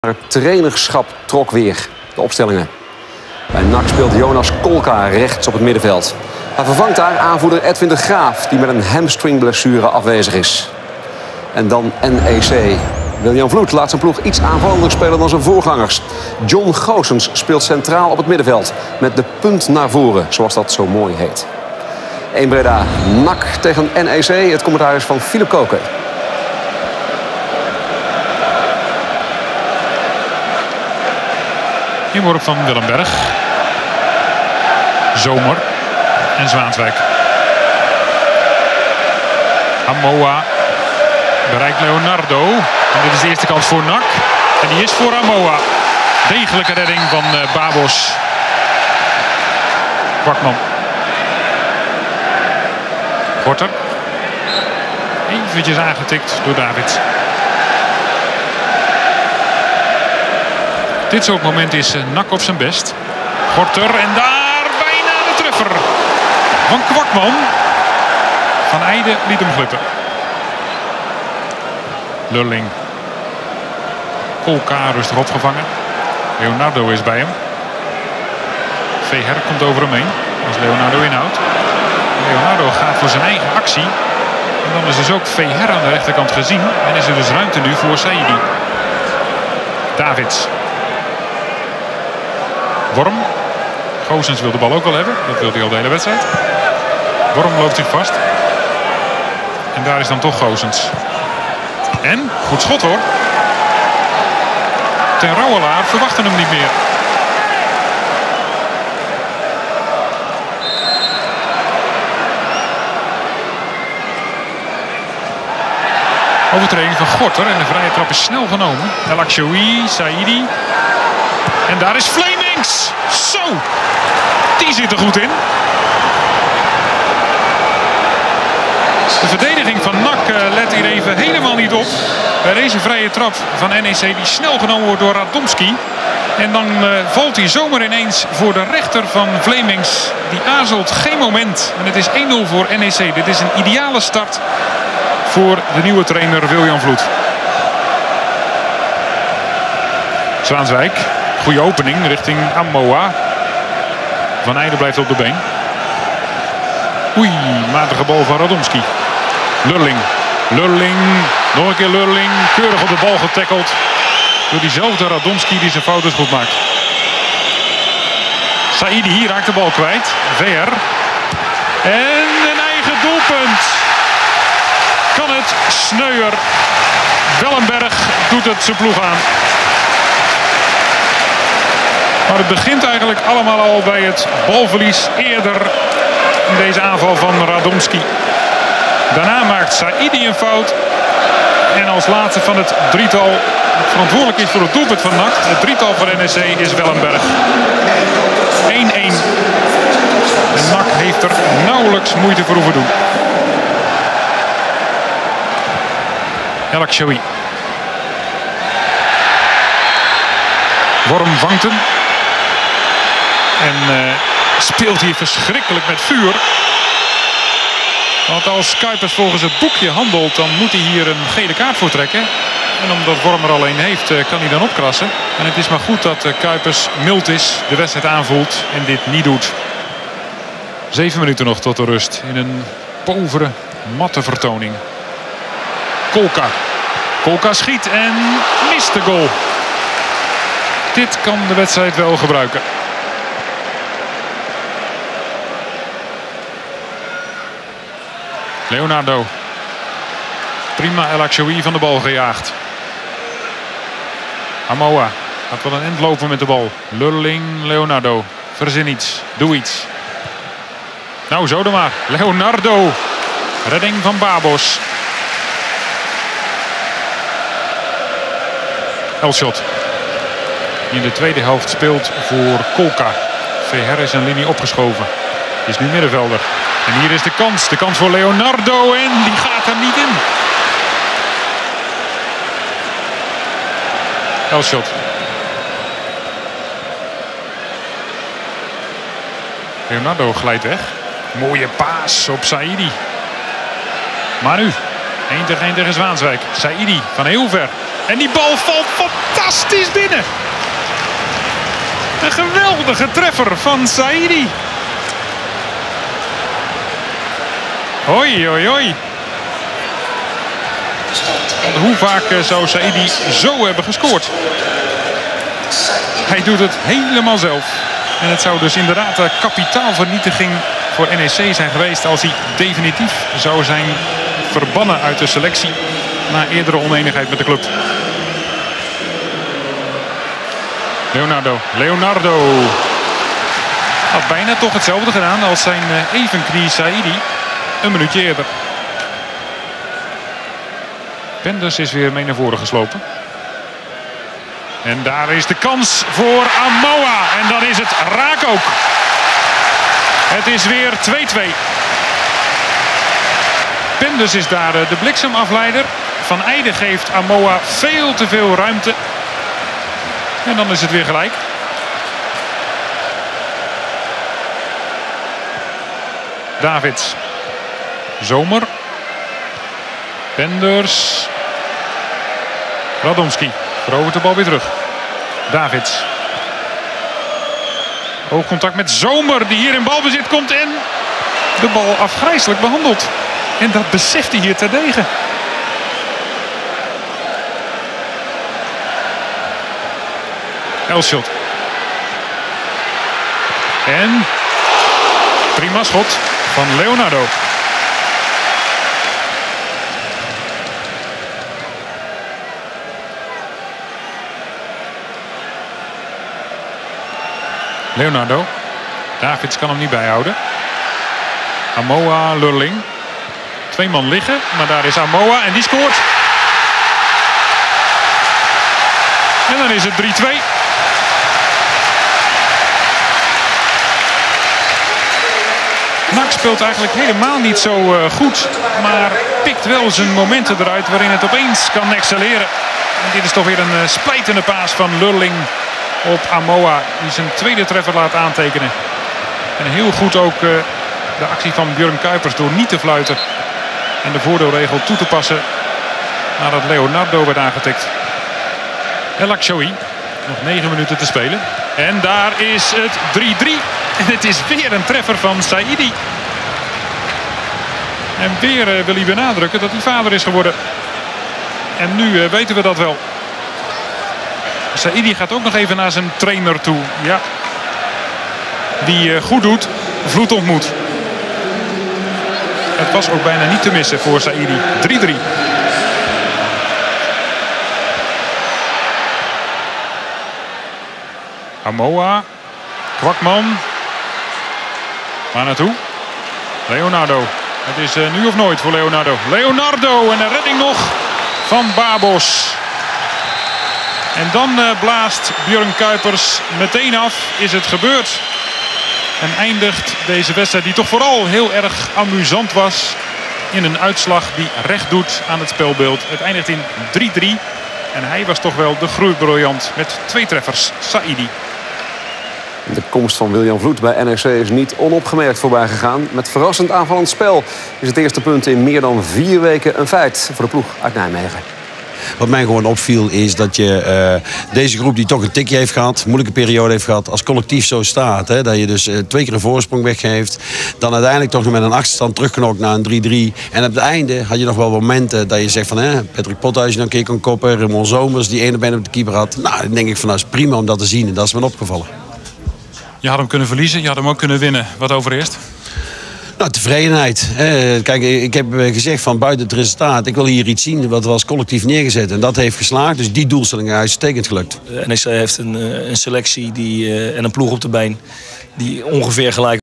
Het trainerschap trok weer de opstellingen. Bij NAC speelt Jonas Kolka rechts op het middenveld. Hij vervangt daar aanvoerder Edwin de Graaf, die met een hamstringblessure afwezig is. En dan NEC. William Vloed laat zijn ploeg iets aanvallender spelen dan zijn voorgangers. John Goossens speelt centraal op het middenveld met de punt naar voren, zoals dat zo mooi heet. 1 Breda, NAC tegen NEC. Het commentaar is van Philip Koken. Inworp van Willemberg. Zomer en Zwaanswijk. Amoa bereikt Leonardo. En dit is de eerste kans voor NAC. En die is voor Amoa. Degelijke redding van Babos. Kwakman. Gorter. Eventjes aangetikt door David. Dit soort moment is NAC op zijn best. Gorter en daar bijna de treffer van Kwakman. Van Eijden liet hem glippen. Lurling. Kolka rustig opgevangen. Leonardo is bij hem. Veher komt over hem heen als Leonardo inhoudt. Leonardo gaat voor zijn eigen actie. En dan is dus ook Veher aan de rechterkant gezien. En is er dus ruimte nu voor Saidi. Davids. Worm. Goossens wil de bal ook wel hebben. Dat wil hij al de hele wedstrijd. Worm loopt zich vast. En daar is dan toch Goossens. En, goed schot hoor. Ten Rouwelaar verwachten hem niet meer. Overtreding van Gorter en de vrije trap is snel genomen. El Akshoui, Saidi. En daar is Flemings. Zo, die zit er goed in. De verdediging van NAC let hier even helemaal niet op. Bij deze vrije trap van NEC die snel genomen wordt door Radomski. En dan valt hij zomaar ineens voor de rechter van Flemings. Die aarzelt geen moment. En het is 1-0 voor NEC. Dit is een ideale start voor de nieuwe trainer William Vloed. Zwaanswijk. Goede opening richting Amoa. Van Eijden blijft op de been. Oei, matige bal van Radomski. Lurling. Lurling. Nog een keer Lurling. Keurig op de bal getackeld. Door diezelfde Radomski die zijn fouten goed maakt. Saidi raakt de bal kwijt. VR. En een eigen doelpunt. Kan het sneuier. Wellenberg doet het zijn ploeg aan. Maar het begint eigenlijk allemaal al bij het balverlies eerder in deze aanval van Radomski. Daarna maakt Saidi een fout. En als laatste van het drietal dat verantwoordelijk is voor het doelpunt van NAC. Het drietal van NEC is Wellenberg. 1-1. En NAC heeft er nauwelijks moeite voor hoeven doen. El Akshoui. Worm vangt hem. En speelt hier verschrikkelijk met vuur. Want als Kuipers volgens het boekje handelt, dan moet hij hier een gele kaart voor trekken. En omdat Worm er al een heeft, kan hij dan opkrassen. En het is maar goed dat Kuipers mild is, de wedstrijd aanvoelt en dit niet doet. 7 minuten nog tot de rust in een povere, matte vertoning. Kolka. Kolka schiet en mist de goal. Dit kan de wedstrijd wel gebruiken. Leonardo. Prima El Akshoui van de bal gejaagd. Amoa gaat wel een end lopen met de bal. Lurling, Leonardo. Verzin iets. Doe iets. Nou, zo dan maar. Leonardo. Redding van Babos. Elshot. Die in de tweede helft speelt voor Kolka. VR is een linie opgeschoven. Is nu middenvelder. En hier is de kans. De kans voor Leonardo. En die gaat er niet in. Elshot. Leonardo glijdt weg. Mooie paas op Saidi. Maar nu 1 tegen 1 tegen Zwaanswijk. Saidi van heel ver. En die bal valt fantastisch. kast is binnen. Een geweldige treffer van Saïdi. Hoi, hoi, hoi. Hoe vaak zou Saïdi zo hebben gescoord? Hij doet het helemaal zelf. En het zou dus inderdaad kapitaalvernietiging voor NEC zijn geweest als hij definitief zou zijn verbannen uit de selectie na eerdere oneenigheid met de club. Leonardo had bijna toch hetzelfde gedaan als zijn evenknie Saïdi een minuutje eerder. Penders is weer mee naar voren geslopen. En daar is de kans voor Amoa. En dan is het raak ook. Het is weer 2-2. Penders is daar de bliksemafleider. Van Eijden geeft Amoa veel te veel ruimte. En dan is het weer gelijk. Davids. Zomer. Penders. Radomski verovert de bal weer terug. Davids. Oogcontact met Zomer die hier in balbezit komt en de bal afgrijselijk behandelt. En dat beseft hij hier terdege. Elschot. En prima schot van Leonardo. Leonardo. Davids kan hem niet bijhouden. Amoa, Lurling. 2 man liggen, maar daar is Amoa en die scoort. En dan is het 3-2. NAC speelt eigenlijk helemaal niet zo goed, maar pikt wel zijn momenten eruit waarin het opeens kan excelleren. En dit is toch weer een splijtende paas van Lurling op Amoa, die zijn tweede treffer laat aantekenen. En heel goed ook de actie van Björn Kuipers door niet te fluiten en de voordeelregel toe te passen nadat Leonardo werd aangetikt. El Akshoui, nog 9 minuten te spelen. En daar is het 3-3. En het is weer een treffer van Saïdi. En weer wil hij benadrukken dat hij vader is geworden. En nu weten we dat wel. Saïdi gaat ook nog even naar zijn trainer toe. Ja. Wie goed doet, vloed ontmoet. Het was ook bijna niet te missen voor Saïdi. 3-3. Amoa. Kwakman. Waar naartoe? Leonardo. Het is nu of nooit voor Leonardo. Leonardo en een redding nog van Babos. En dan blaast Björn Kuipers meteen af. Is het gebeurd. En eindigt deze wedstrijd die toch vooral heel erg amusant was. In een uitslag die recht doet aan het spelbeeld. Het eindigt in 3-3. En hij was toch wel de groeibriljant met 2 treffers. Saïdi. De komst van William Vloed bij NEC is niet onopgemerkt voorbij gegaan. Met verrassend aanvallend spel is het eerste punt in meer dan 4 weken een feit voor de ploeg uit Nijmegen. Wat mij gewoon opviel is dat je deze groep die toch een tikje heeft gehad, moeilijke periode heeft gehad, als collectief zo staat. Hè, dat je dus 2 keer een voorsprong weggeeft. Dan uiteindelijk toch nog met een achterstand terugknokt naar een 3-3. En op het einde had je nog wel momenten dat je zegt van Patrick Pothuis nog een keer kon koppen. Raymond Zomers die 1 op 1 op de keeper had. Nou, dan denk ik van is prima om dat te zien. En dat is me opgevallen. Je had hem kunnen verliezen, je had hem ook kunnen winnen. Wat overeerst? Nou, tevredenheid. Kijk, ik heb gezegd van buiten het resultaat, ik wil hier iets zien wat was collectief neergezet. En dat heeft geslaagd, dus die doelstelling is uitstekend gelukt. NEC heeft een selectie en een ploeg op de been die ongeveer gelijk